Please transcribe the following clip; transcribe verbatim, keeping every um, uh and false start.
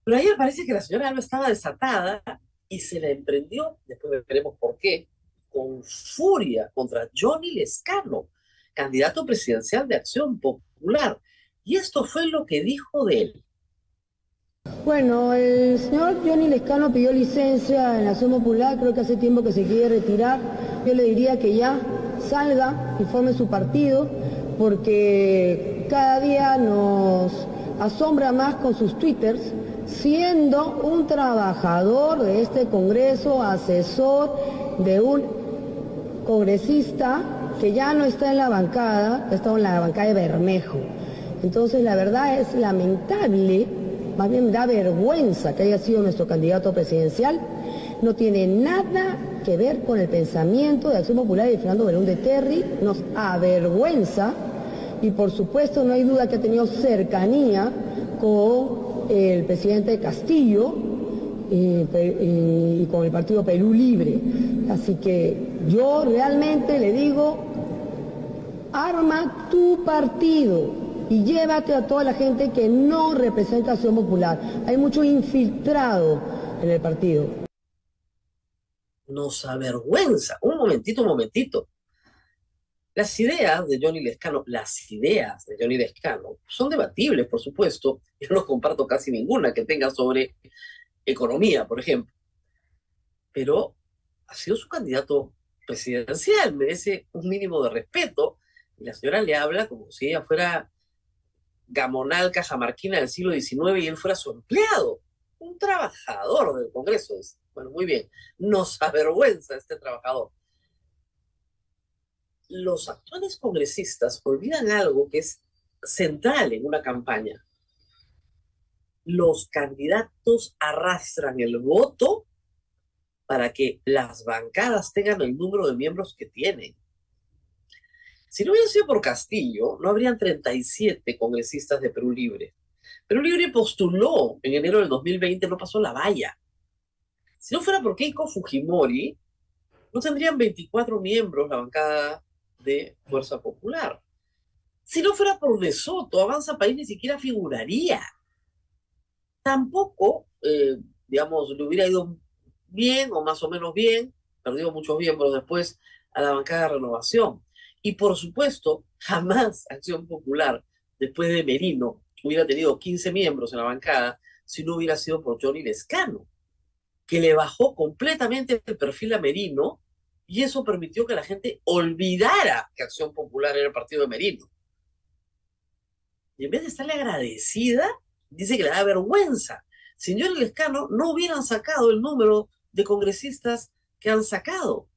Pero ayer parece que la señora Alba estaba desatada y se la emprendió, después veremos por qué, con furia contra Johnny Lescano, candidato presidencial de Acción Popular. Y esto fue lo que dijo de él. Bueno, el señor Johnny Lescano pidió licencia en la Acción Popular, creo que hace tiempo que se quiere retirar. Yo le diría que ya salga y forme su partido, porque cada día nos asombra más con sus twitters, siendo un trabajador de este Congreso, asesor de un congresista que ya no está en la bancada, ha estado en la bancada de Bermejo. Entonces, la verdad es lamentable. Más bien da vergüenza que haya sido nuestro candidato presidencial. No tiene nada que ver con el pensamiento de Acción Popular y de Fernando Belún de Terry. Nos avergüenza y por supuesto no hay duda que ha tenido cercanía con el presidente Castillo y, y, y con el partido Perú Libre. Así que yo realmente le digo, arma tu partido y llévate a toda la gente que no representa Acción Popular. Hay mucho infiltrado en el partido. Nos avergüenza. Un momentito, un momentito. Las ideas de Johnny Lescano, las ideas de Johnny Lescano son debatibles, por supuesto. Yo no comparto casi ninguna que tenga sobre economía, por ejemplo. Pero ha sido su candidato presidencial, merece un mínimo de respeto. Y la señora le habla como si ella fuera gamonal cajamarquina del siglo diecinueve y él fuera su empleado, un trabajador del Congreso. Bueno, muy bien, nos avergüenza este trabajador. Los actuales congresistas olvidan algo que es central en una campaña. Los candidatos arrastran el voto para que las bancadas tengan el número de miembros que tienen. Si no hubiera sido por Castillo, no habrían treinta y siete congresistas de Perú Libre. Perú Libre postuló en enero del dos mil veinte, no pasó la valla. Si no fuera por Keiko Fujimori, no tendrían veinticuatro miembros la bancada de Fuerza Popular. Si no fuera por De Soto, Avanza País ni siquiera figuraría. Tampoco, eh, digamos, le hubiera ido bien o más o menos bien, perdió muchos miembros después a la bancada de Renovación. Y por supuesto, jamás Acción Popular, después de Merino, hubiera tenido quince miembros en la bancada si no hubiera sido por Johnny Lescano, que le bajó completamente el perfil a Merino y eso permitió que la gente olvidara que Acción Popular era el partido de Merino. Y en vez de estarle agradecida, dice que le da vergüenza. Si Johnny Lescano no hubieran sacado el número de congresistas que han sacado.